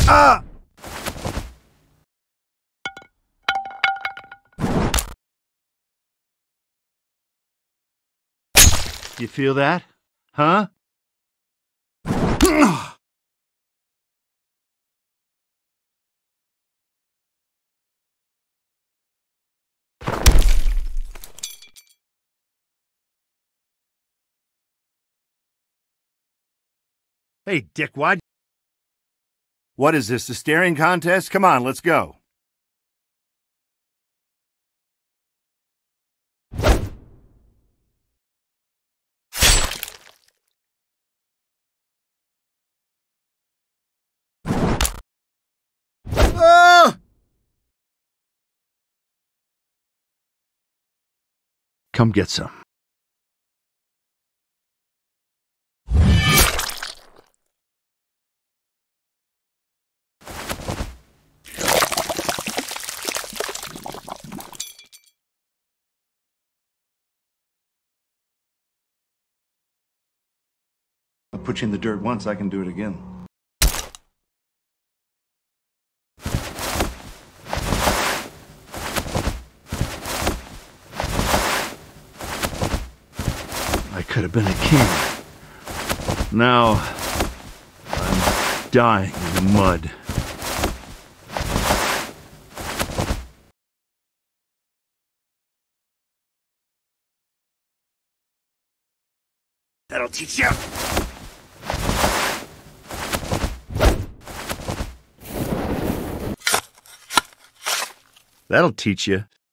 Ah! You feel that? Huh? Hey, dickwad. What is this, a staring contest? Come on, let's go. Ah! Come get some. I put you in the dirt once, I can do it again. I could have been a king. Now, I'm dying in the mud. That'll teach you! That'll teach you.